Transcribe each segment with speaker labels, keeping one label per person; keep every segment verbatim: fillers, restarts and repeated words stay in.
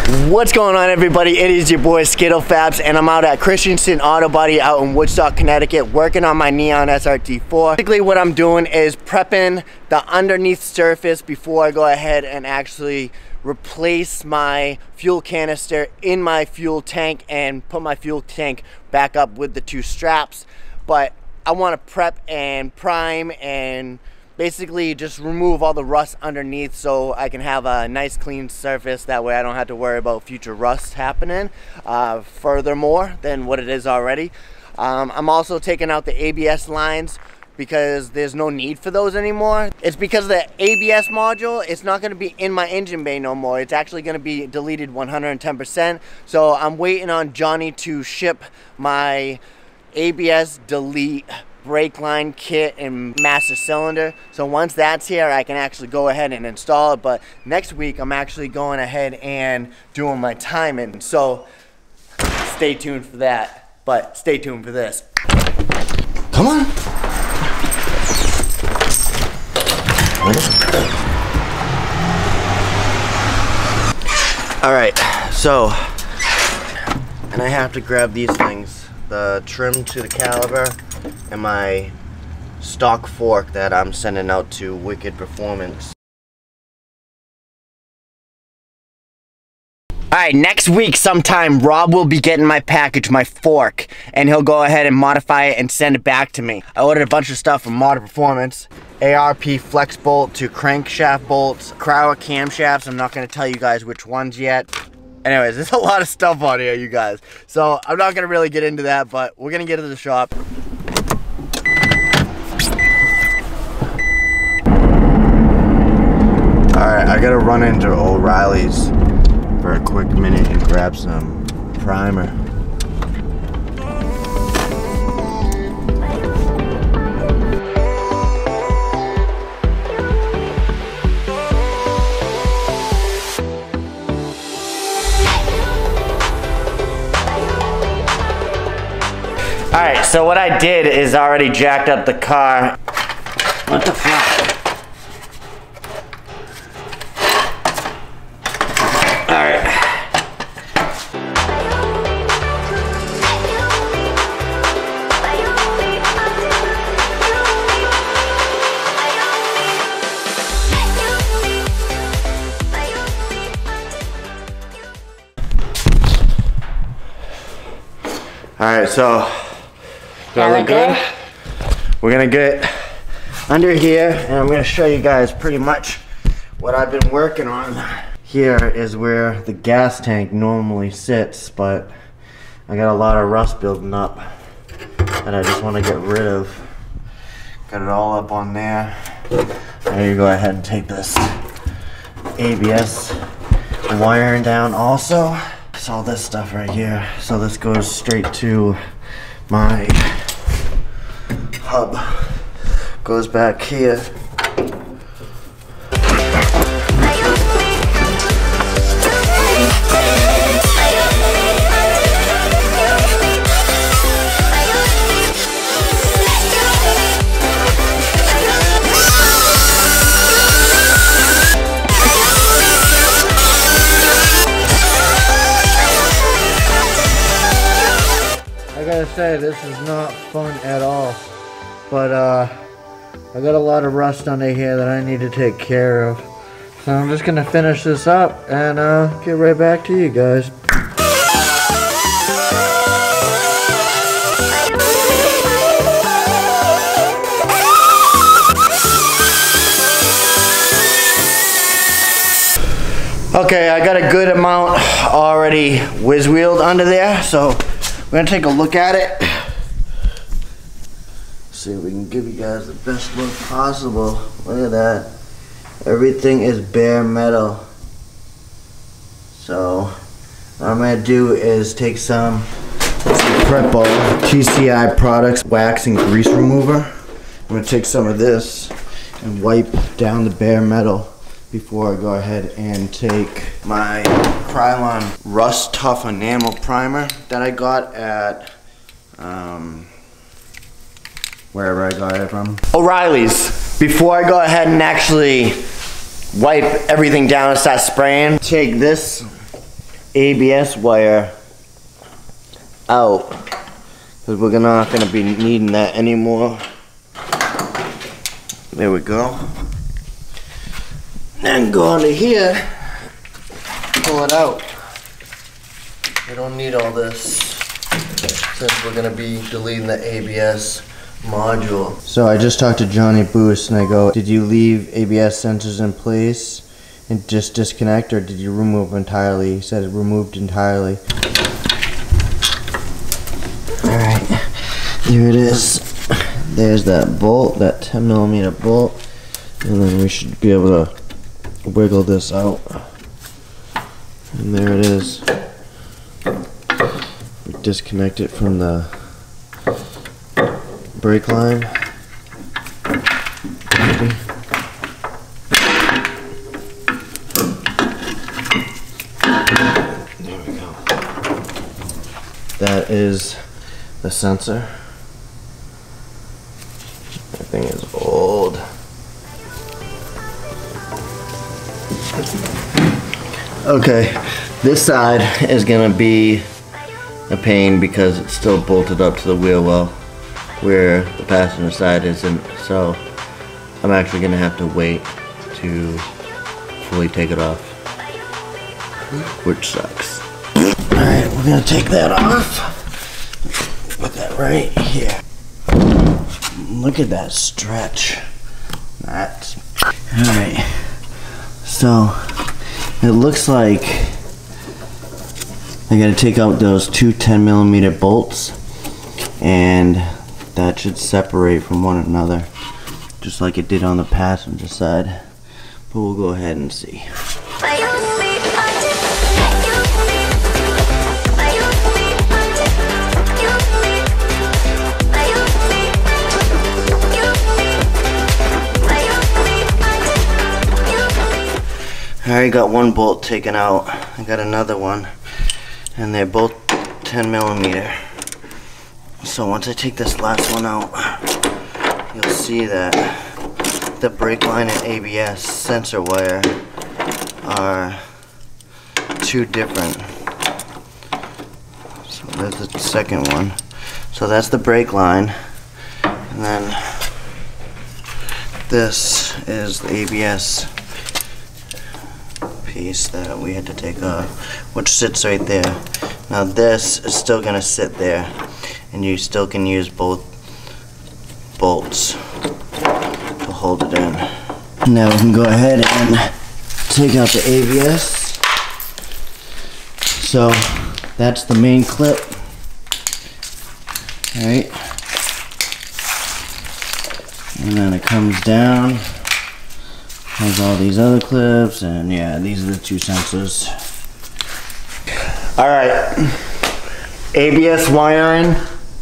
Speaker 1: What's going on, everybody? It is your boy Skittle Fabs, and I'm out at Christensen Auto Body out in Woodstock, Connecticut, working on my Neon S R T four. Basically what I'm doing is prepping the underneath surface before I go ahead and actually replace my fuel canister in my fuel tank and put my fuel tank back up with the two straps. But I want to prep and prime and basically just remove all the rust underneath so I can have a nice clean surface. That way I don't have to worry about future rust happening uh, furthermore than what it is already. Um, I'm also taking out the A B S lines because there's no need for those anymore. It's because the A B S module, it's not gonna be in my engine bay no more. It's actually gonna be deleted one hundred ten percent. So I'm waiting on Johnny to ship my A B S delete brake line kit and master cylinder. So once that's here, I can actually go ahead and install it. But next week, I'm actually going ahead and doing my timing. So stay tuned for that. But stay tuned for this. Come on. All right, so, and I have to grab these things. The trim to the caliber and my stock fork that I'm sending out to Wicked Performance. Alright, next week sometime Rob will be getting my package, my fork, and he'll go ahead and modify it and send it back to me. I ordered a bunch of stuff from Modern Performance. A R P flex bolt to crankshaft bolts, Cryower camshafts. I'm not going to tell you guys which ones yet. Anyways, there's a lot of stuff on here, you guys. So I'm not gonna really get into that, but we're gonna get to the shop. Alright, I gotta run into O'Reilly's for a quick minute and grab some primer. Alright, so what I did is already jacked up the car. What the fuck? Alright. Alright, so do I look good? We're gonna get under here and I'm gonna show you guys pretty much what I've been working on. Here is where the gas tank normally sits, but I got a lot of rust building up that I just want to get rid of. Got it all up on there. I'm gonna go ahead and take this A B S wiring down also. It's all this stuff right here. So this goes straight to my hub, goes back here. I gotta say, this is not fun at all. But uh, I got a lot of rust under here that I need to take care of. So I'm just gonna finish this up and uh, get right back to you guys. Okay, I got a good amount already whiz-wheeled under there, so we're gonna take a look at it. See if we can give you guys the best look possible. Look at that. Everything is bare metal. So what I'm gonna do is take some Prepo T C I Products wax and grease remover. I'm gonna take some of this and wipe down the bare metal before I go ahead and take my Krylon Rust Tough Enamel Primer that I got at um, wherever I got it from. O'Reilly's. Before I go ahead and actually wipe everything down and start spraying, take this A B S wire out, because we're not going to be needing that anymore. There we go. And go under here, pull it out. We don't need all this since we're going to be deleting the A B S module. So I just talked to Johnny Boost and I go, did you leave A B S sensors in place and just disconnect, or did you remove entirely? He said it removed entirely. Alright, here it is. There's that bolt, that ten millimeter bolt, and then we should be able to wiggle this out. And there it is. We disconnect it from the brake line. Maybe. There we go. That is the sensor. That thing is old. Okay, this side is gonna be a pain because it's still bolted up to the wheel well, where the passenger side isn't. So I'm actually gonna have to wait to fully take it off, which sucks. Alright, we're gonna take that off. Put that right here. Look at that stretch. That's alright. So it looks like I gotta take out those two ten millimeter bolts, and that should separate from one another, just like it did on the passenger side. But we'll go ahead and see. I already got one bolt taken out. I got another one, and they're both ten millimeter. So once I take this last one out, you'll see that the brake line and A B S sensor wire are two different. So there's the second one. So that's the brake line, and then this is the A B S piece that we had to take off, which sits right there. Now this is still gonna sit there, and you still can use both bolts to hold it in. Now we can go ahead and take out the A B S. So that's the main clip. Alright. And then it comes down. Has all these other clips, and yeah, these are the two sensors. Alright, A B S wiring,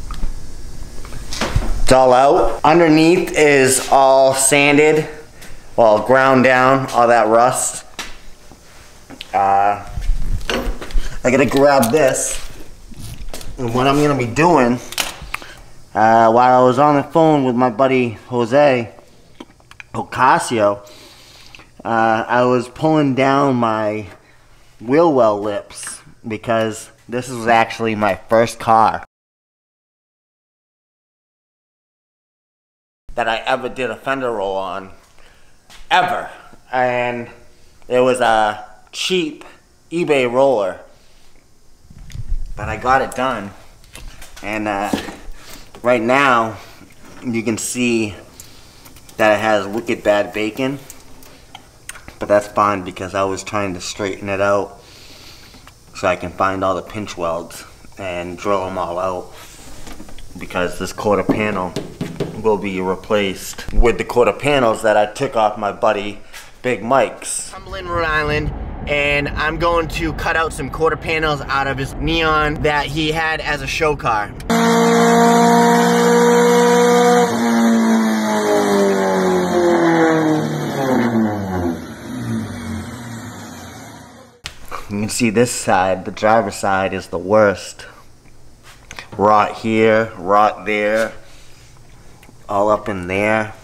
Speaker 1: it's all out. Underneath is all sanded, well, ground down, all that rust. Uh, I gotta grab this, and what I'm gonna be doing, uh, while I was on the phone with my buddy Jose Ocasio, Uh, I was pulling down my wheel well lips because this was actually my first car that I ever did a fender roll on, ever. And it was a cheap eBay roller, but I got it done. And uh, right now you can see that it has wicked bad bacon. But that's fine because I was trying to straighten it out so I can find all the pinch welds and drill them all out, because this quarter panel will be replaced with the quarter panels that I took off my buddy Big Mike's. I'm in Rhode Island, and I'm going to cut out some quarter panels out of his Neon that he had as a show car. You can see this side, the driver's side, is the worst. Rot here, rot there, all up in there.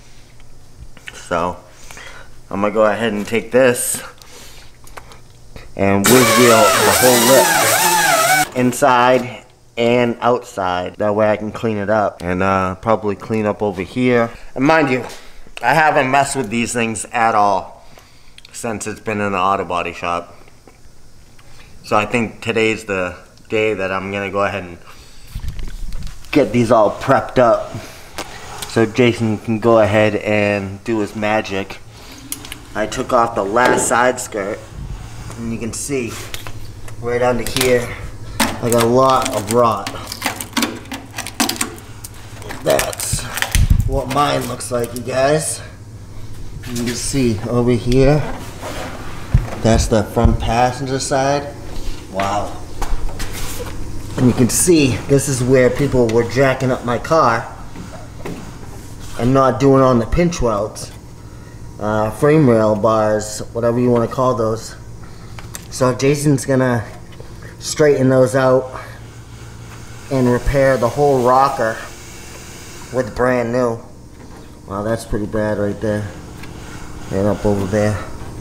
Speaker 1: So I'm gonna go ahead and take this and whiz wheel the whole lip, inside and outside. That way I can clean it up, and uh, probably clean up over here. And mind you, I haven't messed with these things at all since it's been in the auto body shop. So I think today's the day that I'm gonna go ahead and get these all prepped up so Jason can go ahead and do his magic. I took off the last side skirt, and you can see right under here I got a lot of rot. That's what mine looks like, you guys. You can see over here, that's the front passenger side. Wow. And you can see this is where people were jacking up my car and not doing on the pinch welds, uh, frame rail bars, whatever you want to call those. So Jason's gonna straighten those out and repair the whole rocker with brand new. Wow, that's pretty bad right there. And up over there.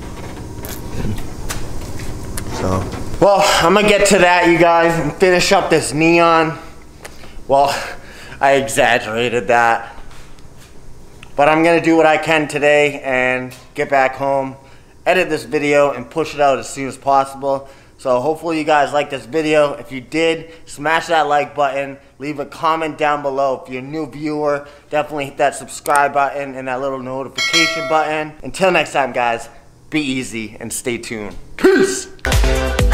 Speaker 1: So, well, I'm gonna get to that, you guys, and finish up this neon. Well, I exaggerated that. But I'm gonna do what I can today and get back home, edit this video, and push it out as soon as possible. So hopefully you guys like this video. If you did, smash that like button. Leave a comment down below. If you're a new viewer, definitely hit that subscribe button and that little notification button. Until next time, guys, be easy and stay tuned. Peace!